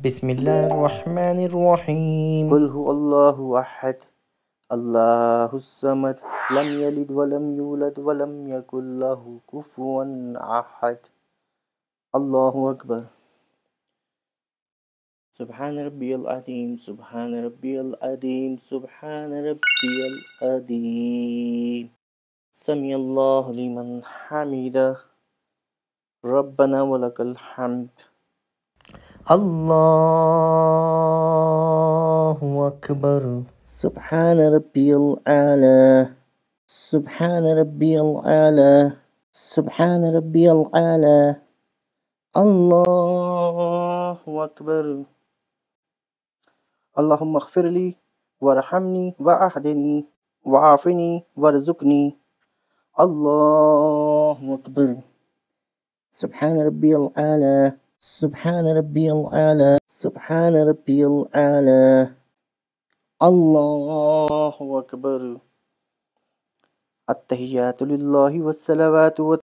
बिस्मिल्लाहिर्रहमानिर्रहीम। कुल हुवल्लाहु अहद अल्लाहुस समद लम यलिद वलम यूलद वलम यकुल लहू कुफुवन अहद। अल्लाहु अकबर। सुब्हान रब्बियल अज़ीम, सुब्हान रब्बियल अज़ीम, सुब्हान रब्बियल अज़ीम। समिअल्लाहु लिमन हमिदा, रब्बना वलकल हम्द। अल्लाहु अकबर। सुब्हान रब्बियल आला, सुब्हान रब्बियल आला, सुब्हान रब्बियल आला। अल्लाहु अकबर। अल्लाहुम्मा अग़फ़िरली वरहमनी वअहदिनी वआफ़िनी वरज़ुक़नी। अल्लाहु अकबर। सुब्हान रब्बियल आला, सुब्हान रब्बियल आला, सुब्हान रब्बियल आला। अल्लाहु अकबर। अत्तहियातु लिल्लाहि वस्सलावातु